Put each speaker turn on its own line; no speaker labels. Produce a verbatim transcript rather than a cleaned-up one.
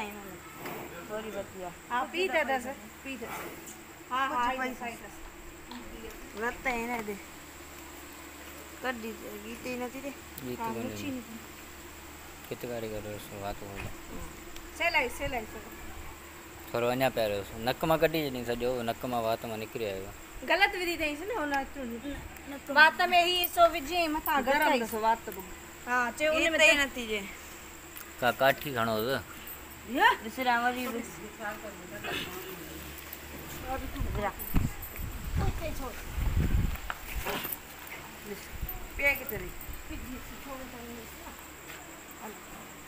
आई थोड़ी बतिया
हाँ पी दे दस पी दे हाँ हाँ
लगता है ना दे कर दी गीते नहीं दे
गीते नहीं कितने बारी करो सो बात हो
सेलाई सेलाई
थोरो अञा पहिरियों नक मां कढी छॾी सॼो नक मां वात मां निकिरी आयो
गलत विधि अथईंसि न हुन
वात में ही सो विझे मथां
गरम
गरम सो वात को
हाँ चयो उन में
ते नथी जे
का काठी खणो त
या
दूसरा वरी जरा ओके छोड़ पे के तेरी